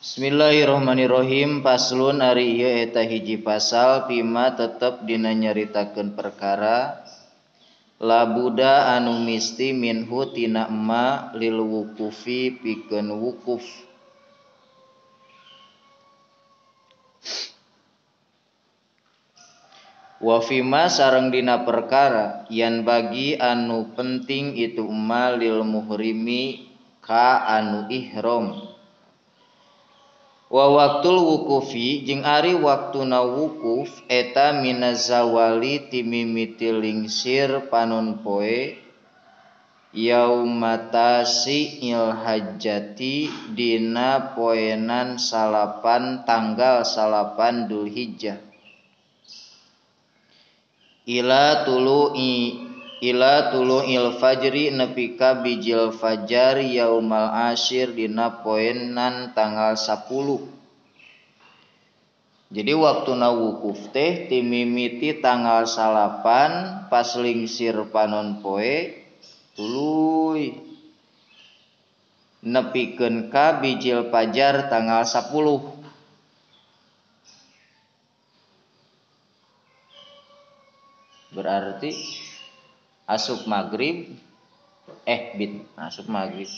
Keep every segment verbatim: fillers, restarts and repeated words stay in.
Bismillahirrahmanirrahim. Paslun ari ieu eta hiji pasal pima tetep dina nyaritakeun perkara labuda anu misti minhu tina emma lil wukufi pikeun wukuf. Wa fima sareng dina perkara yan bagi anu penting itu emma lil muhrimi ka anu ihram. Wa waktul wukufi jeung ari waktuna wukuf eta minaz zawali ti mimiti lingsir panon poe yaumata il hajjati dina poenan salapan tanggal salapan Dzulhijjah ila tulu'i ila tulu'il fajri nepi ka bijil fajar yaumal asyir dina poenan tanggal sapuluh. Jadi waktuna wukuf teh ti mimiti tanggal salapan pas lingsir panon poe tuluy nepikeun ka bijil fajar tanggal sapuluh. Berarti asup maghrib eh bit asup maghrib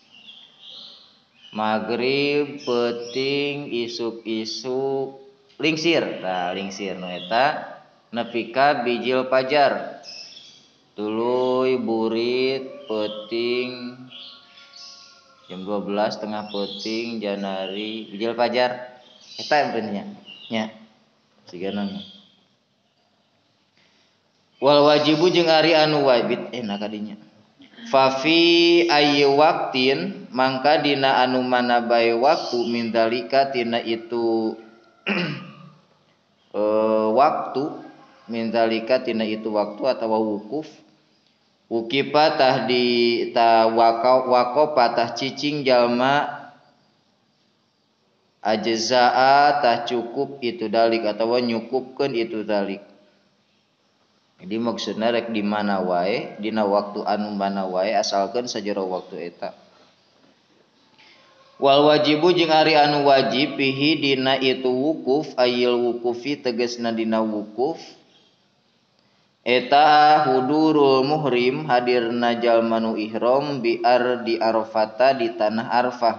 maghrib peuting isuk-isuk lingsir tah lingsir nu eta nepi ka bijil fajar tuluy burit peuting jam dua belas tengah peuting janari bijil fajar eta benernya nya sigana wal wajibu jeung ari anu wajib eh na kadinya fa fi ayyi waqtin mangka dina anu mana bae waktu min dzalika tina itu e, waktu min dzalika tina itu waktu atawa wukuf wukipa tah di ta waqaf waqaf tah cicing jalma ajzaa tah cukup itu dalik atawa nyukupkeun itu dalik. Jadi maksudna rek di mana wae dina waktu anu mana wae asalkan sajero waktu eta. Wal wajibu jeung ari anu wajib pihi dina itu wukuf ayil wukufi tegasna dina wukuf eta hudurul muhrim hadirna jalma nu ihram bi ardi arafata di tanah Arfah.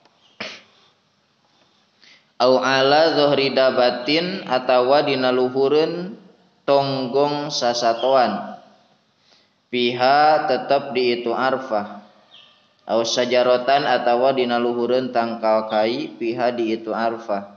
Au ala zuhri dabatin atawa dina luhureun tonggong sasatoan piha tetap di itu Arfah au sajarotan atawa dina luhureun tangkal kai piha di itu Arfah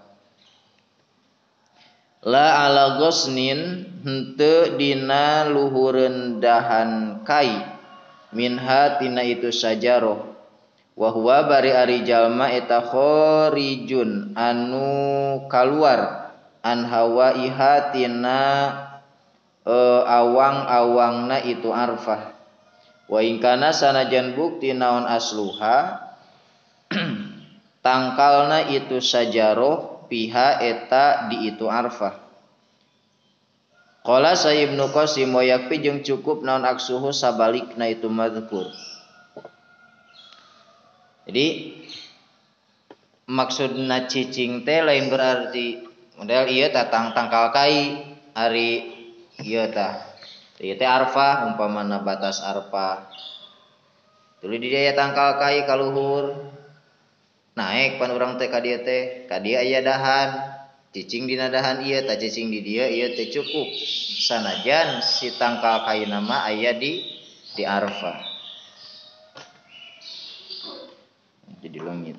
la ala gosnin henteu dina luhureun dahan kai minha tina itu sajaroh wa huwa bari ari jalma eta khorijun anu kaluar an hawa iha tina Uh, awang-awangna itu Arfah wa ingkana sanajan bukti naon asluha tangkalna itu sajaroh piha eta di itu Arfah. Qala sa Ibnu Qasim wa yakfi jeung cukup naon aksuhu sabalikna itu madzkur. Jadi maksudna cicing teh lain berarti model ieu tatang tangkal kai ari ieu tah ieu teh Arfah umpamana batas Arfah tuluy di dieu tangkal kai ka luhur naek pan urang teh ka dieu teh ka dieu aya dahan cicing dina dahan ieu tah cicing di dieu ieu teh cukup sanajan si tangkal kaina mah aya di di Arfah jadi leungit.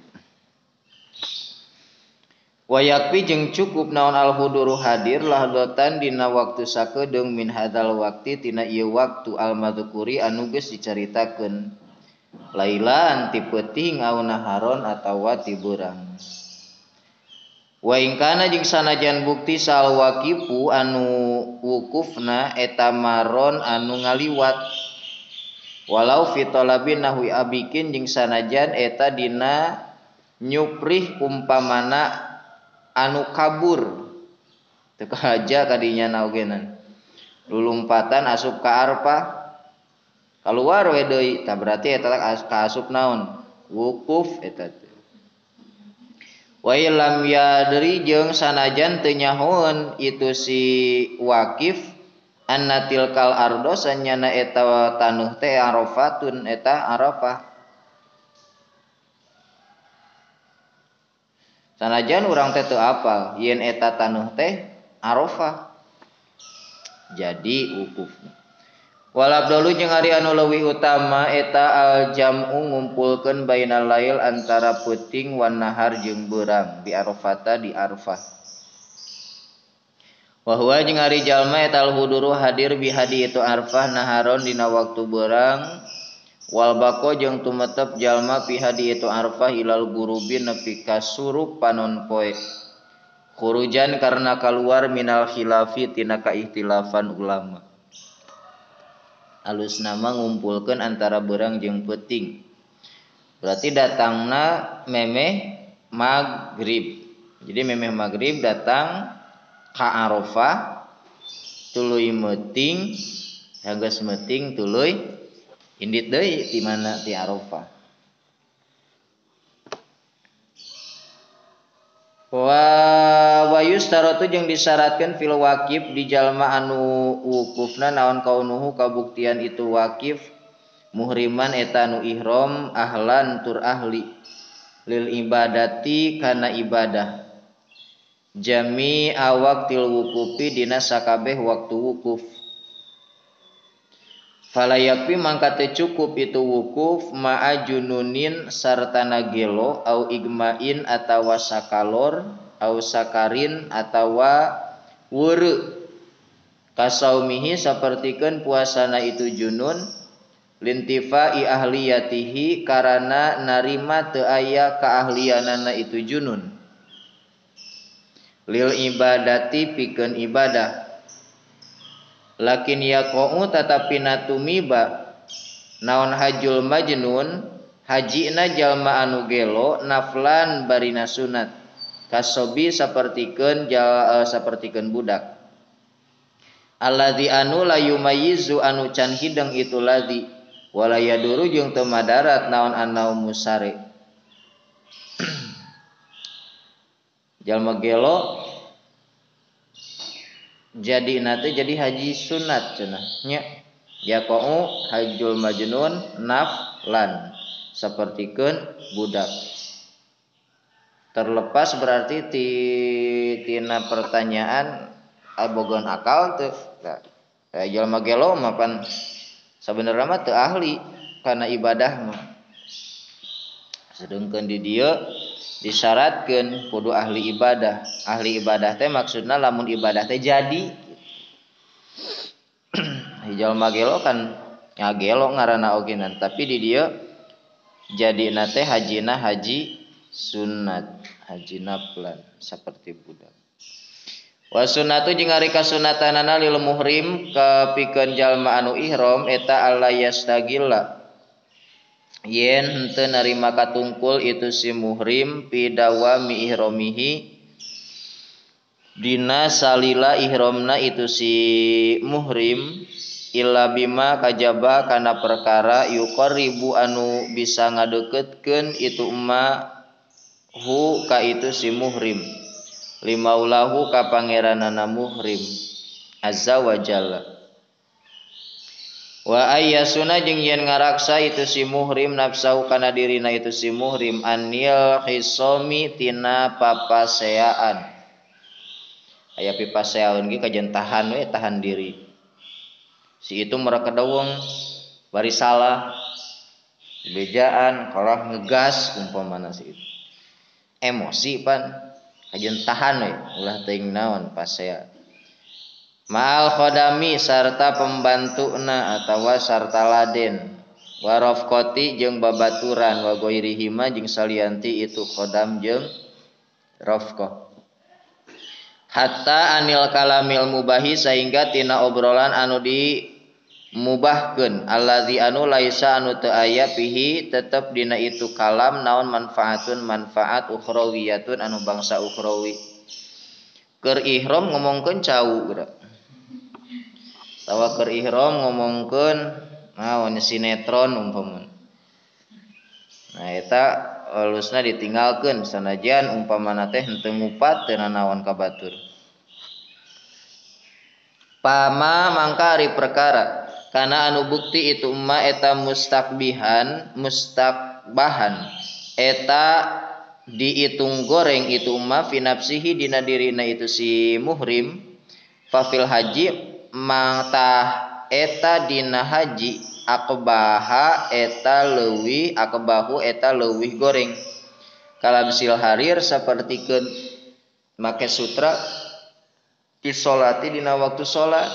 Wa yakfi jeung cukup naon al huduru hadir lahdatan dina waktu sakedeung min hadzal waqti tina ieu waktu al madzkuri anu geus dicaritakeun lailan ti peuting au naharon atawa ti beurang. Wa ingkana jeung sanajan bukti sal waqifu anu wukufna eta maron anu ngaliwat walau fi talabin nahwi abikin jeung sanajan eta dina nyuprih umpamana anu kabur teu kahaja kadinya naogenan lulumpatan asup ka Arfah kaluar we deui tah berarti eta ka asup naon wukuf eta Wa lam yadri jeung sanajan teu nyahoeun itu si Waqif annatil kal ardo sanyana eta taneuh teh Arafatun eta Arafah. Sanajan urang teh teu apal yen eta taneuh teh Arafah. Jadi wukufna. Walabdalu jeung ari anu leuwih utama eta al-jam'u ngumpulkeun bainal lail antara peuting wan nahar jeung beurang di Arafata di Arfah. Wa huwa jeung ari jalma eta al-huduru hadir bi hadi itu Arfah naharon dina waktu beurang wal baqo jeung tumetep jalma pi hadi itu Arfah ilal gurubi nepi ka surup panon poe. Khurujan karena keluar minal khilafi tina kaihtilafan ulama. Alus nama ngumpulkeun antara beurang jeung peuting. Berarti datangna memeh maghrib. Jadi memeh maghrib datang ka Arafah tuluy meuting, geus meuting tuluy indit deui di mana di Arafah. Wa wayus taratu jeung disyaratkeun fil waqif di jalma anu wukufna naon kaunuhu kabuktian itu waqif muhriman eta anu ihram ahlan tur ahli lil ibadati kana ibadah jami awaqtil wukufi dina sakabeh waktu wukuf. Fala yakfi mangka teu cukup itu wukuf ma'a jununin sartana gelo au igmain atawa sakalor au sakarin atawa weureu kasaumihi sapertikeun puasana itu junun lintifai ahliyatihi karana narima teu aya keahlianana itu junun lil ibadati pikeun ibadah. Lakin yaqau tatapi natumiba naon hajul majnun hajina jalma anu gelo naflan barina sunat kasobi sapertikeun jal uh, sapertikeun budak alladzi anu la yumayyizu anu can hideng itu ladzi wala yaduru jeung teu madarat naon anau musare. Jalma gelo jadi nate jadi haji sunat cenah nya yaqau hajjul majnun naflan sapertikeun budak. Terlepas berarti ti tina pertanyaan abogon akal teu nah, jalma gelo mah pan sabenerna mah teu ahli kana ibadah mah sedengkeun di dieu disyaratkeun kudu ahli ibadah. Ahli ibadah teh maksudna lamun ibadah teh jadi. Jalma gelo kan ngagelo ngaranna ogenan, tapi di dieu jadina teh hajina haji sunat, haji naflan saperti budak. Wa sunnatu jeung ari kasunatanana lil muhrim kapikeun jalma anu ihram eta alla yastagilla yen henteu narima katungkul itu si muhrim pidawami ihramihi dina salila ihramna itu si muhrim illa bima kajaba kana perkara yuqarribu anu bisa ngadeukeutkeun itu umma hu ka itu si muhrim limaulahu ka pangeranana muhrim azza wa jalla. Wa ayyasuna jeung yen ngaraksa itu si muhrim nafsahu kana dirina itu si muhrim anil khisami tina papaseaan. Aya pipaseaun ge kajen tahan we tahan diri. Si itu merekedaweng bari salah bejaan kalah ngegas umpamana si itu. Emosi pan kajen tahan we ulah teuing naon pasea. Ma'al khodami sarta pembantuna atawa sarta laden wa rafqati jeung babaturan wa ghairihima jeung salianti itu khodam jeung rafqah hatta anil kalamil mubahi sehingga tina obrolan anu di mubahkeun allazi anu laisa anu teu aya pihi tetep dina itu kalam naon manfaatun manfaat ukhrawiyatun anu bangsa ukhrawi. Keur ihram ngomongkeun cau geura tawa keur ihram ngomongkeun naon sinetron umpamana. Nah eta alusna ditinggalkeun sanajan umpamana teh henteu ngupat teu nanaon ka batur. Pama mangka ari perkara kana anu bukti itu umma eta mustakbihan mustakbahan eta diitung goreng itu umma fi nafsihi dina dirina itu si muhrim fa fil haji mangtah eta dina haji akbaha eta leuwih akbahu eta leuwih goreng kalabsil harir sapertikeun make sutra fi sholati dina waktu salat.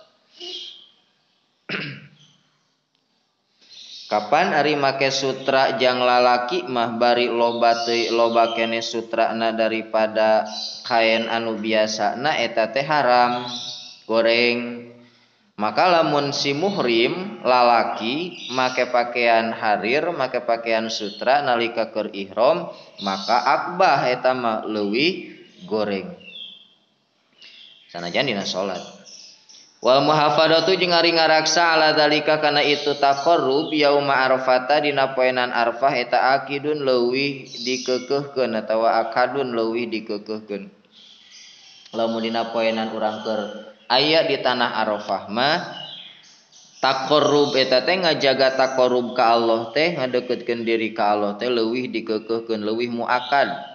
Kapan ari make sutra jang lalaki mah bari loba teuy loba keneh sutrana daripada kain anu biasana eta teh haram goreng. Maka lamun si muhrim lalaki make pakaian harir make pakaian sutra nalika keur ihram maka akbah eta mah leuwih goreng sanajan dina salat. Wal muhafadatu jeung ari ngaraksa ala dalika kana itu taqarrub yauma arafata dina poenan arfah eta akidun leuwih dikeukeuhkeun atawa akadun leuwih dikeukeuhkeun. Lamun dina poenan urang keur aya di tanah arafah mah taqarrub eta teh ngajaga taqarrub ka Allah teh ngadeukeutkeun diri ka Allah teh leuwih dikeukeuhkeun leuwih muakad.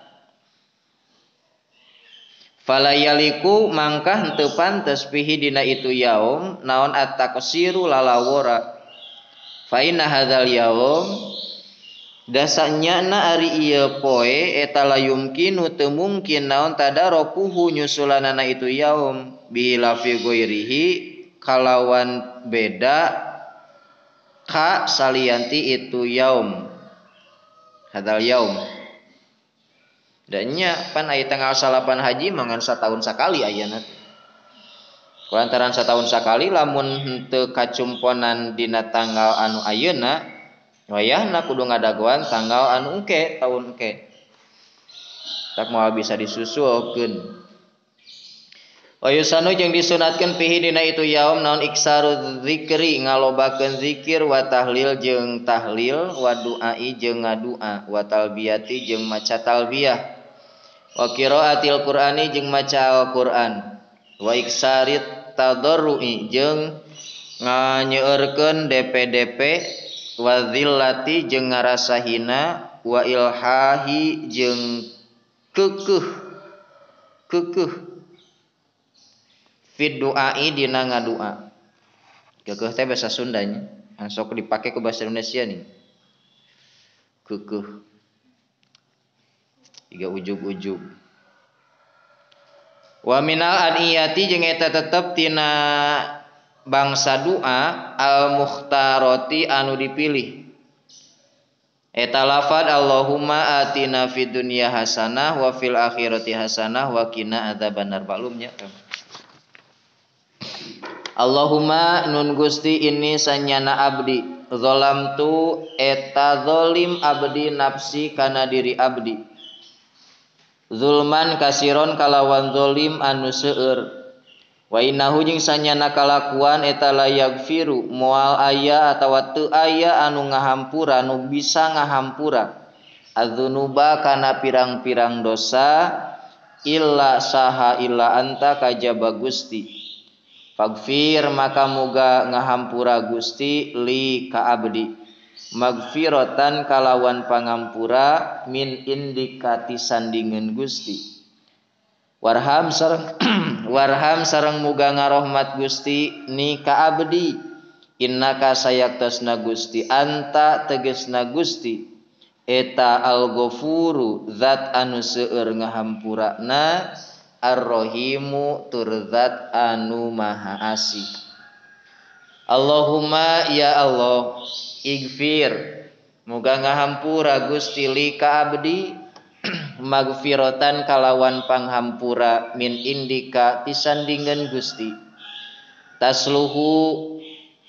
Fala yaliku mangka henteu pantes pihi dina itu yaum naon at-taqsiru lalawora. Fa inna hadzal yaum dasanyana ari ieu poe eta la yumkinu teu mungkin naon tadarokuhu nyusulanana itu yaum bihi lafi ghairihi kalawan beda ka salianti itu yaum. Hadzal yaum dan nya pan aya tanggal salapan haji mangan satahun sakali ayeuna. Kulantaran satahun sakali lamun henteu kacumponan dina tanggal anu ayeuna, wayahna kudu ngadagoan tanggal anu engke tahun engke. Tak moal bisa disusulkeun. Wa yusanu jeung disunatkeun pihi dina itu yaum naon iksaru dzikri ngalobakeun zikir wa tahlil jeung tahlil wa duai jeung ngadua wa talbiyati jeung maca talbiyah. Wa qiraatil Qur'ani jeung maca Al-Qur'an wa iksarit tadarrui jeung nganyeureurkeun D P D P wa zillati jeung ngarasa hina wa ilhahi jeung keukeuh keukeuh fid duai dina ngadua. Keukeuh teh basa Sundanya sok dipake ku bahasa Indonesia nih keukeuh tiga ujug-ujug. Wa minal adiyati jeung eta tetep tina bangsa doa al mukhtarati anu dipilih. Eta lafad Allahumma atina fid dunya hasanah wa fil akhirati hasanah wa qina adzabannar balumnya. Allahumma nun Gusti ini sanyana abdi zalamtu eta zalim abdi nafsi kana diri abdi. Zulman kasiron kalawan zolim anu seueur. Wa innahu jeung sanyana kalakuan eta la yaghfiru moal aya atawa teu aya anu ngahampura nu bisa ngahampura adzunuba kana pirang-pirang dosa illa saha illa anta kajaba Gusti. Faghfir maka muga ngahampura Gusti li ka abdi magfiratan kalawan pangampura min indikati sandingeun Gusti. Warham sareng warham sareng muga ngarohmat Gusti ni ka abdi innaka sayaktasna Gusti anta tegesna Gusti eta al-ghafuru zat anu seueur ngahampurana ar-rahimu tur zat anu maha asih. Allahumma ya Allah igfir muga ngahampura Gusti li ka abdi magfiratan kalawan panghampura min indika tisandingeun Gusti tasluhu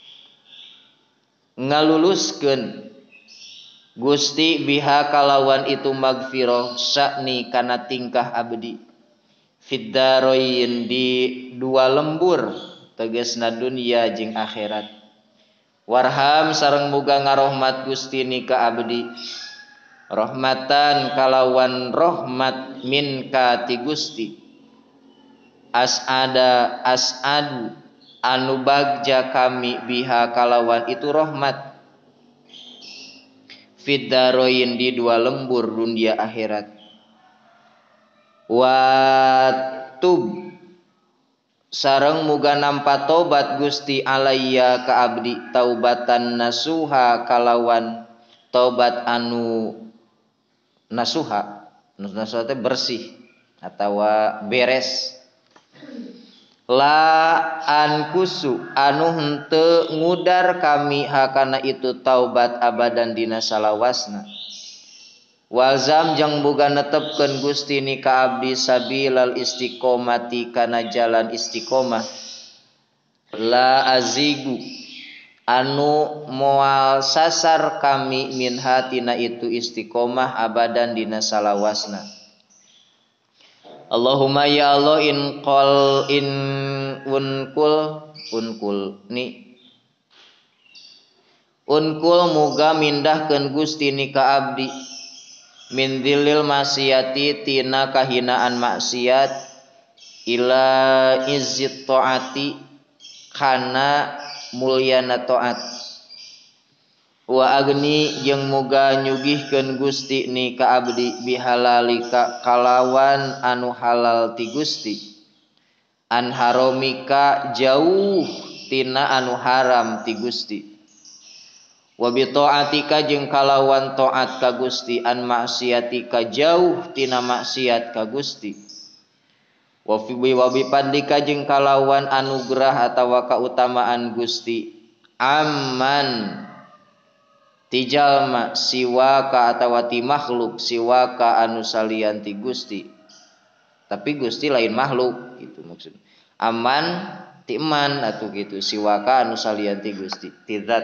ngaluluskeun Gusti biha kalawan itu magfirah sya'ni kana tingkah abdi fid daroin di dua lembur tegasna dunia jeung akhirat. Warham sareng muga ngarohmat Gusti ni ka abdi rahmatan kalawan rahmat minka ti Gusti as'ada as'adu anu bagja kami biha kalawan itu rahmat fid daroin di dua lembur dunia akhirat wa tub sareng muga nampa tobat Gusti alayya ka abdi taubatan nasuha kalawan tobat anu nasuha nasuha teh bersih atawa beres la ankusu anu henteu ngudar kami hakana itu taubat abadan dina salawasna walzam jang boga netepkeun Gusti ni ka abdi sabilal istiqomati kana jalan istiqomah la azigu anu moal sasar kami min hatina itu istiqomah abadan dina salawasna Allahumma ya Allah in qol in unkul unkul ni unkul muga mindahkeun Gusti ni ka abdi min dzillil maksiati tina kahinaan maksiat ila izzit taati kana mulyana taat wa agni jeung muga nyugihkeun Gusti ni ka abdi bihalalika kalawan anu halal ti Gusti an haramika jauh tina anu haram ti Gusti wa bi taatika jeung kalawan taat ka Gusti an maksiatika jauh tina maksiat ka Gusti wa fi wa bi padlika jeung kalawan anugerah atawa kautamaan Gusti amman ti jalma siwaka atawa ti makhluk siwaka anu salian ti Gusti tapi Gusti lain makhluk gitu maksud aman ti man atuh gitu siwaka anu salian ti Gusti ti zat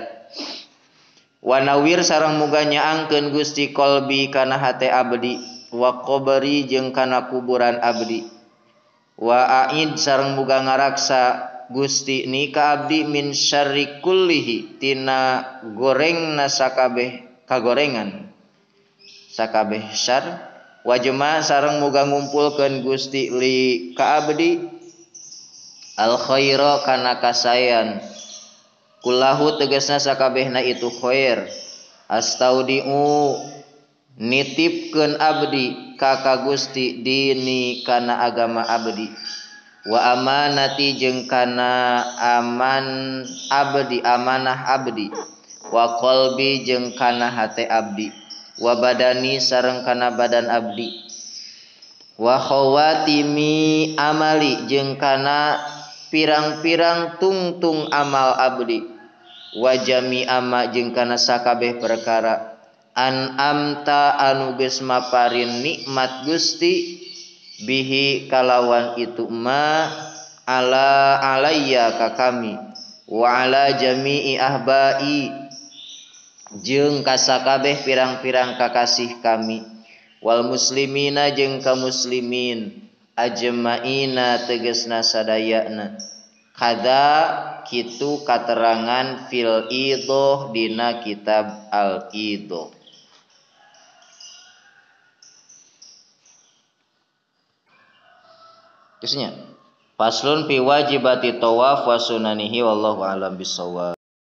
wa nawir sareng muga nyaangkeun Gusti qalbi kana hate abdi wa qabri jeung kana kuburan abdi wa aid sareng muga ngaraksa Gusti ni ka abdi min syarri kullihi tina gorengna sakabeh kagorengan sakabeh syar wa jema sareng muga ngumpulkeun Gusti li ka abdi al khaira kana kasayan kullahu tegasna sakabehna itu khair astaudiu nitipkeun abdi ka ka Gusti dini kana agama abdi wa amanati jeung kana aman abdi amanah abdi wa qalbi jeung kana hate abdi wa badani sareng kana badan abdi wa khawatimi amali jeung kana pirang-pirang tungtung amal abdi wa jami'a jeung kana sakabeh perkara an amta anu geus maparin nikmat Gusti bihi kalawan itu ma ala alayya ka kami wa ala jami'i ahbai jeung ka sakabeh pirang-pirang kakasih kami wal muslimina jeung ka muslimin ajmaina tegasna sadayana kada kitu katerangan fil idoh dina kitab al idoh. Kisahnya Faslun fi wajibati tawaf wa sunanihi wallahu a'lam bissawab.